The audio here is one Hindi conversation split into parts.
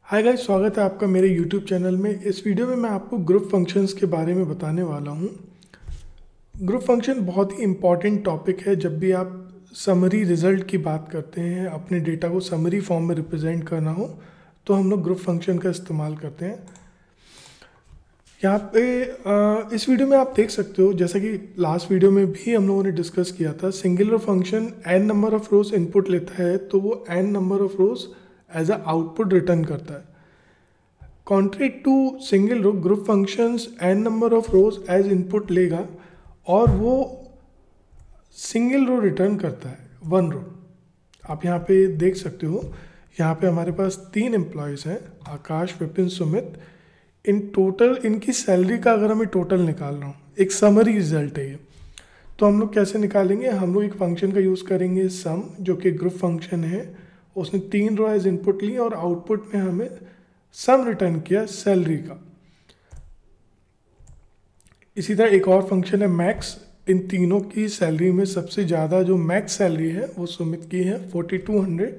हाय गाइस, स्वागत है आपका मेरे यूट्यूब चैनल में। इस वीडियो में मैं आपको ग्रुप फंक्शंस के बारे में बताने वाला हूँ। ग्रुप फंक्शन बहुत ही इम्पॉर्टेंट टॉपिक है। जब भी आप समरी रिजल्ट की बात करते हैं, अपने डेटा को समरी फॉर्म में रिप्रेजेंट करना हो तो हम लोग ग्रुप फंक्शन का इस्तेमाल करते हैं। यहाँ पे इस वीडियो में आप देख सकते हो, जैसा कि लास्ट वीडियो में भी हम लोगों ने डिस्कस किया था, singular function n number of rows input लेता है तो वो n number of rows as a output return करता है। Contrary to single row, group functions n number of rows as input लेगा और वो सिंगल रो रिटर्न करता है, वन रो। आप यहाँ पे देख सकते हो, यहाँ पे हमारे पास 3 एम्प्लॉयज़ हैं, आकाश, विपिन, सुमित। इन टोटल इनकी सैलरी का अगर हमें टोटल निकालना हो, एक समरी रिजल्ट है ये, तो हम लोग कैसे निकालेंगे? हम लोग एक फंक्शन का यूज़ करेंगे सम, जो कि ग्रुप फंक्शन है। उसने 3 रो एज इनपुट ली और आउटपुट में हमें सम रिटर्न किया सैलरी का। इसी तरह एक और फंक्शन है मैक्स। इन तीनों की सैलरी में सबसे ज़्यादा जो मैक्स सैलरी है वो सुमित की है 4200,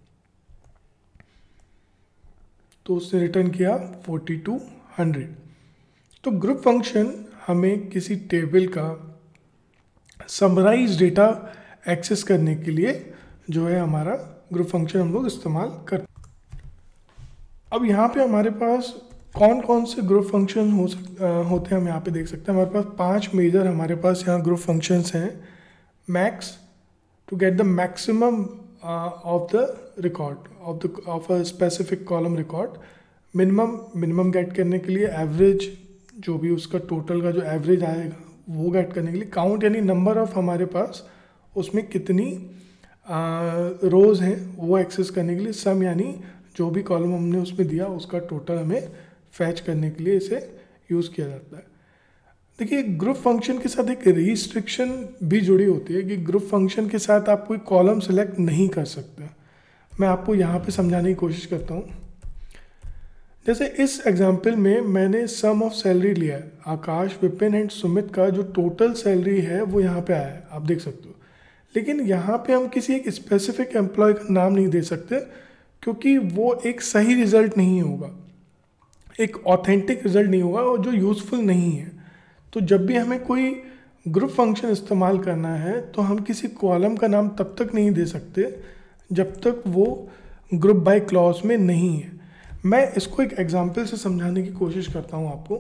तो उसने रिटर्न किया 4200। तो ग्रुप फंक्शन हमें किसी टेबल का समराइज डेटा एक्सेस करने के लिए जो है हमारा ग्रुप फंक्शन हम लोग इस्तेमाल करते हैं। अब यहाँ पे हमारे पास कौन कौन से ग्रुप फंक्शन होते हैं, हम यहाँ पे देख सकते हैं। हमारे पास 5 मेजर हमारे पास यहाँ ग्रुप फंक्शंस हैं। Max, to get the maximum of the record of a specific column record. Minimum get करने के लिए, एवरेज जो भी उसका टोटल का जो एवरेज आएगा वो गेट करने के लिए। काउंट यानी नंबर ऑफ हमारे पास उसमें कितनी रोज हैं वो एक्सेस करने के लिए। सम यानी जो भी कॉलम हमने उसमें दिया उसका टोटल हमें फैच करने के लिए इसे यूज़ किया जाता है। देखिए, ग्रुप फंक्शन के साथ एक रिस्ट्रिक्शन भी जुड़ी होती है कि ग्रुप फंक्शन के साथ आप कोई कॉलम सेलेक्ट नहीं कर सकते। मैं आपको यहाँ पे समझाने की कोशिश करता हूँ। जैसे इस एग्जाम्पल में मैंने सम ऑफ सैलरी लिया है, आकाश, विपिन एंड सुमित का जो टोटल सैलरी है वो यहाँ पे आया है, आप देख सकते हो। लेकिन यहाँ पे हम किसी एक स्पेसिफिक एम्प्लॉय का नाम नहीं दे सकते, क्योंकि वो एक सही रिजल्ट नहीं होगा, एक ऑथेंटिक रिजल्ट नहीं होगा और जो यूज़फुल नहीं है। तो जब भी हमें कोई ग्रुप फंक्शन इस्तेमाल करना है तो हम किसी कॉलम का नाम तब तक नहीं दे सकते जब तक वो ग्रुप बाय क्लॉज में नहीं है। मैं इसको एक एग्जांपल से समझाने की कोशिश करता हूँ आपको।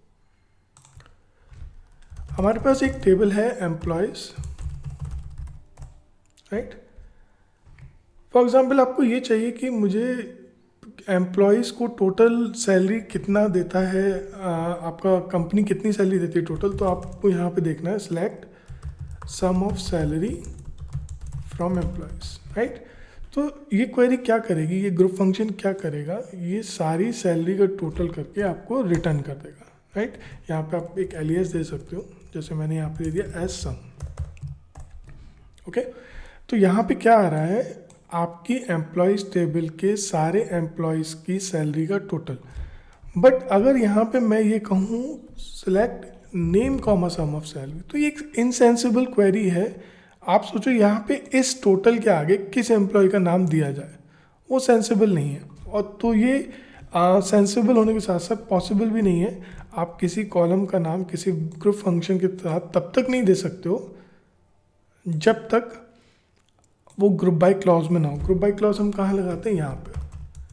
हमारे पास एक टेबल है एम्प्लॉयज़, राइट। फॉर एग्जांपल आपको ये चाहिए कि मुझे एम्प्लॉयज़ को टोटल सैलरी कितना देता है, आपका कंपनी कितनी सैलरी देती है टोटल। तो आपको यहाँ पे देखना है select sum of salary from employees, right. तो ये क्वेरी क्या करेगी, ये ग्रुप फंक्शन क्या करेगा, ये सारी सैलरी का टोटल करके आपको रिटर्न कर देगा, राइट। यहाँ पे आप एक एलियास दे सकते हो, जैसे मैंने यहाँ पे दे दिया एज सम, ओके। तो यहाँ पे क्या आ रहा है, आपकी एम्प्लॉयज़ टेबल के सारे एम्प्लॉयज़ की सैलरी का टोटल। बट अगर यहाँ पे मैं ये कहूँ select name comma sum of salary, तो ये एक इनसेंसिबल क्वेरी है। आप सोचो यहाँ पे इस टोटल के आगे किस एम्प्लॉय का नाम दिया जाए, वो सेंसिबल नहीं है। और तो ये सेंसिबल होने के साथ साथ पॉसिबल भी नहीं है। आप किसी कॉलम का नाम किसी ग्रुप फंक्शन के साथ तब तक नहीं दे सकते हो जब तक वो ग्रुप बाय क्लॉज में ना हो। ग्रुप बाय क्लॉज हम कहाँ लगाते हैं, यहाँ पे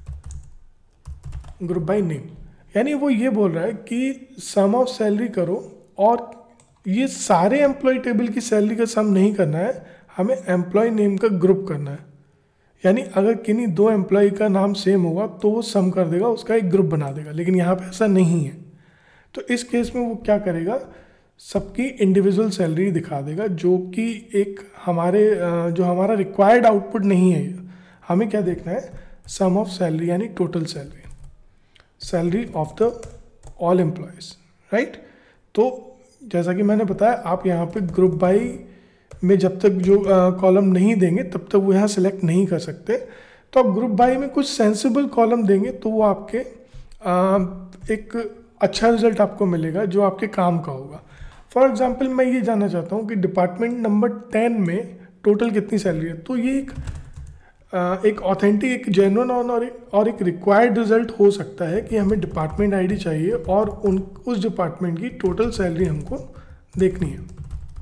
ग्रुप बाय नेम। यानी वो ये बोल रहा है कि सम ऑफ सैलरी करो, और ये सारे एम्प्लॉय टेबल की सैलरी का सम नहीं करना है, हमें एम्प्लॉय नेम का ग्रुप करना है। यानी अगर किन्हीं 2 एम्प्लॉय का नाम सेम होगा तो वो सम कर देगा, उसका एक ग्रुप बना देगा। लेकिन यहाँ पे ऐसा नहीं है। तो इस केस में वो क्या करेगा, सबकी इंडिविजुअल सैलरी दिखा देगा, जो कि एक हमारे जो हमारा रिक्वायर्ड आउटपुट नहीं है। हमें क्या देखना है, सम ऑफ सैलरी यानी total salary, salary of the all employees, right. तो जैसा कि मैंने बताया, आप यहाँ पे ग्रुप बाई में जब तक जो कॉलम नहीं देंगे तब तक वो यहाँ सेलेक्ट नहीं कर सकते। तो आप ग्रुप बाई में कुछ सेंसिबल कॉलम देंगे तो वो आपके एक अच्छा रिजल्ट आपको मिलेगा जो आपके काम का होगा। फॉर एग्जांपल मैं ये जानना चाहता हूँ कि डिपार्टमेंट नंबर 10 में टोटल कितनी सैलरी है। तो ये एक एक ऑथेंटिक, एक जेन्युइन और एक रिक्वायर्ड रिजल्ट हो सकता है कि हमें डिपार्टमेंट आईडी चाहिए और उस डिपार्टमेंट की टोटल सैलरी हमको देखनी है,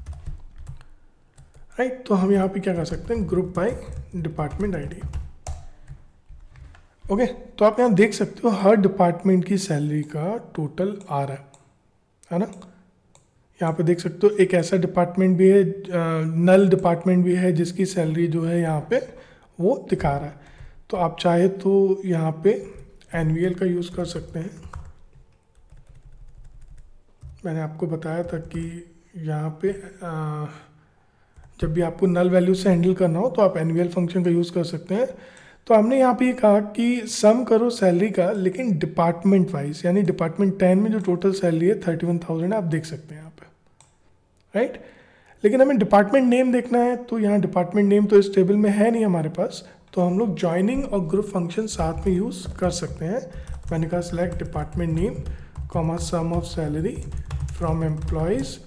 राइट। तो हम यहाँ पे क्या कर सकते हैं, group by department ID. Okay, तो आप यहाँ देख सकते हो हर डिपार्टमेंट की सैलरी का टोटल आ रहा है ना। यहाँ पे देख सकते हो एक ऐसा डिपार्टमेंट भी है, नल डिपार्टमेंट भी है, जिसकी सैलरी जो है यहाँ पे वो दिखा रहा है। तो आप चाहे तो यहाँ पे एनवीएल का यूज़ कर सकते हैं। मैंने आपको बताया था कि यहाँ पे जब भी आपको नल वैल्यू से हैंडल करना हो तो आप एनवीएल फंक्शन का यूज़ कर सकते हैं। तो हमने यहाँ पे ये कहा कि सम करो सैलरी का, लेकिन डिपार्टमेंट वाइज, यानी डिपार्टमेंट 10 में जो टोटल सैलरी है 31,000 है, आप देख सकते हैं यहाँ पे, राइट। लेकिन हमें डिपार्टमेंट नेम देखना है, तो यहाँ डिपार्टमेंट नेम तो इस टेबल में है नहीं हमारे पास, तो हम लोग ज्वाइनिंग और ग्रुप फंक्शन साथ में यूज़ कर सकते हैं। मैंने कहा select department name comma sum of salary from employees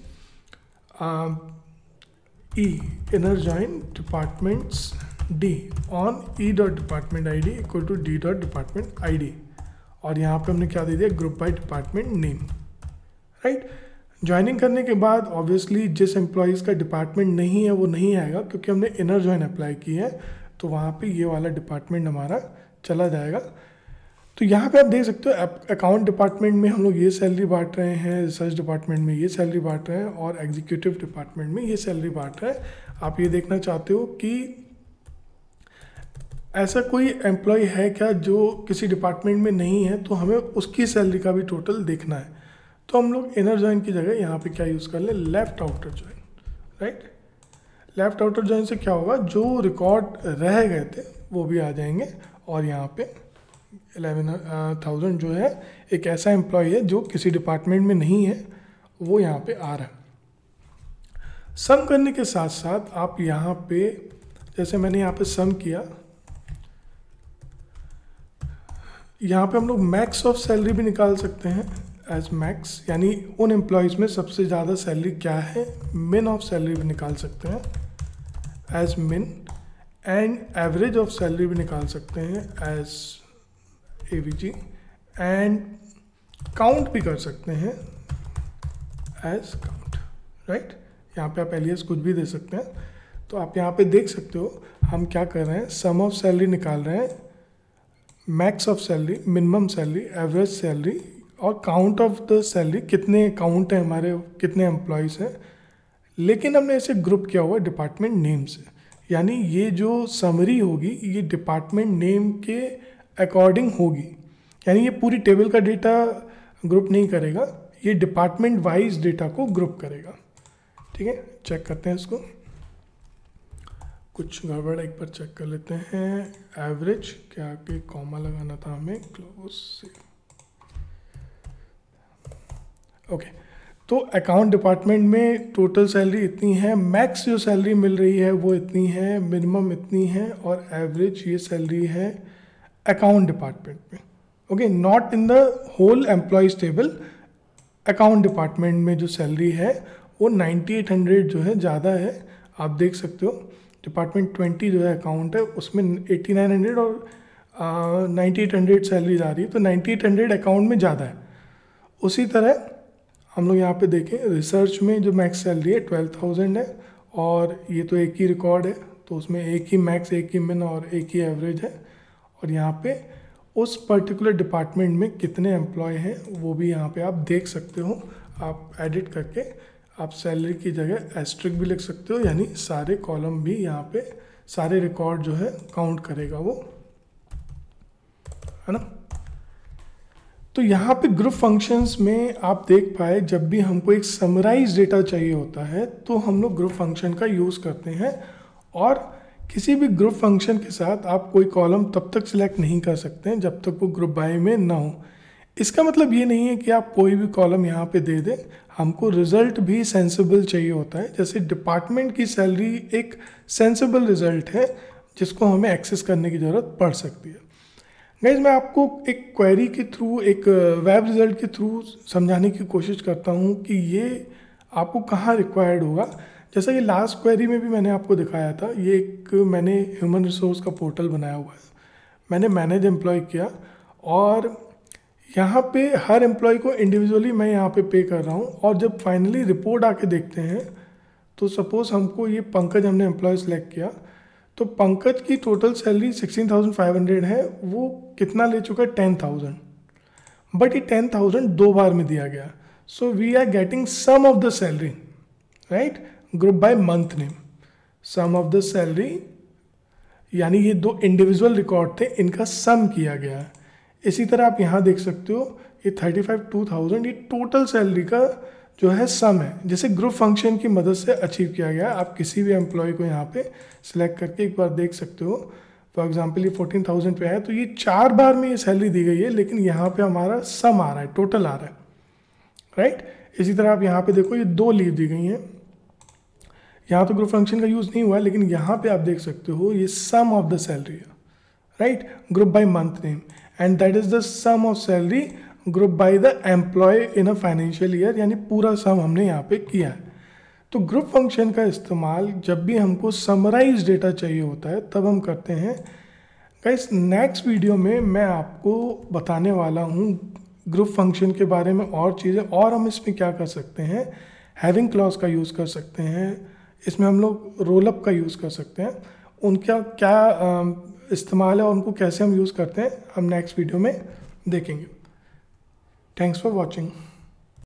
E inner join departments D on E dot department I D equal to D dot department I D, और यहाँ पे हमने क्या दे दिया, group by department name, right. Joining करने के बाद ऑब्वियसली जिस एम्प्लॉयज़ का डिपार्टमेंट नहीं है वो नहीं आएगा, क्योंकि हमने इनर ज्वाइन अप्लाई की है, तो वहाँ पे ये वाला डिपार्टमेंट हमारा चला जाएगा। तो यहाँ पे आप देख सकते हो अकाउंट डिपार्टमेंट में हम लोग ये सैलरी बांट रहे हैं, रिसर्च डिपार्टमेंट में ये सैलरी बांट रहे हैं, और एग्जीक्यूटिव डिपार्टमेंट में ये सैलरी बांट रहे हैं। आप ये देखना चाहते हो कि ऐसा कोई एम्प्लॉय है क्या जो किसी डिपार्टमेंट में नहीं है, तो हमें उसकी सैलरी का भी टोटल देखना है। तो हम लोग इनर ज्वाइन की जगह यहाँ पे क्या यूज़ कर लें, left outer join, right. Left outer join से क्या होगा, जो रिकॉर्ड रह गए थे वो भी आ जाएंगे, और यहाँ पे 11,000 जो है एक ऐसा एम्प्लॉय है जो किसी डिपार्टमेंट में नहीं है, वो यहाँ पे आ रहा है। सम करने के साथ साथ आप यहाँ पे, जैसे मैंने यहाँ पे सम किया, यहाँ पे हम लोग मैक्स ऑफ सैलरी भी निकाल सकते हैं एज मैक्स, यानी उन एम्प्लॉयज़ में सबसे ज़्यादा सैलरी क्या है, मिन ऑफ सैलरी भी निकाल सकते हैं एज मिन, एंड एवरेज ऑफ सैलरी भी निकाल सकते हैं एज एवीजी, एंड काउंट भी कर सकते हैं एज काउंट, राइट। यहाँ पे आप एलियस कुछ भी दे सकते हैं। तो आप यहाँ पे देख सकते हो हम क्या कर रहे हैं, सम ऑफ सैलरी निकाल रहे हैं, max of salary, minimum salary, average salary, और काउंट ऑफ द सैलरी, कितने काउंट है हमारे, कितने एम्प्लॉयज़ हैं। लेकिन हमने इसे ग्रुप किया हुआ डिपार्टमेंट नेम से, यानी ये जो समरी होगी ये डिपार्टमेंट नेम के अकॉर्डिंग होगी, यानी ये पूरी टेबल का डेटा ग्रुप नहीं करेगा, ये डिपार्टमेंट वाइज डेटा को ग्रुप करेगा, ठीक है। चेक करते हैं इसको, कुछ गड़बड़ एक बार चेक कर लेते हैं। एवरेज क्या कि कॉमा लगाना था हमें, क्लोज से, ओके। तो अकाउंट डिपार्टमेंट में टोटल सैलरी इतनी है, मैक्स जो सैलरी मिल रही है वो इतनी है, मिनिमम इतनी है, और एवरेज ये सैलरी है अकाउंट डिपार्टमेंट में, okay, not in the whole employees table. Account department में जो सैलरी है वो 9800 जो है ज़्यादा है, आप देख सकते हो। डिपार्टमेंट 20 जो है अकाउंट है, उसमें 8900 और 9800 सैलरी आ रही है, तो 9800 अकाउंट में ज़्यादा है। उसी तरह हम लोग यहाँ पे देखें, रिसर्च में जो मैक्स सैलरी है 12,000 है, और ये तो एक ही रिकॉर्ड है, तो उसमें एक ही मैक्स, एक ही मिन और एक ही एवरेज है। और यहाँ पे उस पर्टिकुलर डिपार्टमेंट में कितने एम्प्लॉय हैं वो भी यहाँ पे आप देख सकते हो। आप एडिट करके आप सैलरी की जगह एस्ट्रिक भी लिख सकते हो, यानी सारे कॉलम भी यहाँ पे, सारे रिकॉर्ड जो है काउंट करेगा वो, है ना। तो यहाँ पे ग्रुप फंक्शंस में आप देख पाए, जब भी हमको एक समराइज डेटा चाहिए होता है तो हम लोग ग्रुप फंक्शन का यूज़ करते हैं, और किसी भी ग्रुप फंक्शन के साथ आप कोई कॉलम तब तक सिलेक्ट नहीं कर सकते हैं जब तक वो ग्रुप बाय में ना हो। इसका मतलब ये नहीं है कि आप कोई भी कॉलम यहाँ पे दे दें, हमको रिजल्ट भी सेंसिबल चाहिए होता है। जैसे डिपार्टमेंट की सैलरी एक सेंसिबल रिजल्ट है जिसको हमें एक्सेस करने की ज़रूरत पड़ सकती है। गाइस, मैं आपको एक क्वेरी के थ्रू, एक वेब रिजल्ट के थ्रू समझाने की कोशिश करता हूँ कि ये आपको कहाँ रिक्वायर्ड होगा। जैसा कि लास्ट क्वेरी में भी मैंने आपको दिखाया था, ये एक मैंने ह्यूमन रिसोर्स का पोर्टल बनाया हुआ है, मैंने मैनेज एम्प्लॉय किया और यहाँ पे हर एम्प्लॉय को इंडिविजुअली मैं यहाँ पे कर रहा हूँ। और जब फाइनली रिपोर्ट आके देखते हैं तो सपोज हमको ये पंकज हमने एम्प्लॉय सेलेक्ट किया, तो पंकज की टोटल सैलरी 16,500 है, वो कितना ले चुका है 10,000, बट ये 10,000 2 बार में दिया गया। So we are getting sum of the salary, right, group by month name, sum of the salary, यानी ये 2 इंडिविजुअल रिकॉर्ड थे, इनका सम किया गया है। इसी तरह आप यहाँ देख सकते हो ये 35,2,000 ये टोटल सैलरी का जो है सम है, जैसे ग्रुप फंक्शन की मदद से अचीव किया गया। आप किसी भी एम्प्लॉय को यहाँ पे सिलेक्ट करके एक बार देख सकते हो। फॉर एग्जांपल ये 14,000 पे है, तो ये 4 बार में ये सैलरी दी गई है, लेकिन यहाँ पे हमारा सम आ रहा है, टोटल आ रहा है, राइट। इसी तरह आप यहाँ पे देखो ये 2 लीव दी गई हैं, यहाँ तो ग्रुप फंक्शन का यूज़ नहीं हुआ है, लेकिन यहाँ पे आप देख सकते हो ये सम ऑफ द सैलरी है, right, group by month name, and that is the sum of salary group by the employee in a financial year, यानी पूरा सम हमने यहाँ पे किया है। तो ग्रुप फंक्शन का इस्तेमाल जब भी हमको समराइज डेटा चाहिए होता है तब हम करते हैं। गाइस, नेक्स्ट वीडियो में मैं आपको बताने वाला हूँ ग्रुप फंक्शन के बारे में और चीज़ें, और हम इसमें क्या कर सकते हैं, हैविंग क्लॉज का यूज़ कर सकते हैं, इसमें हम लोग रोल अप का यूज़ कर सकते हैं, उनका क्या इस्तेमाल है और उनको कैसे हम यूज़ करते हैं हम नेक्स्ट वीडियो में देखेंगे। Thanks for watching.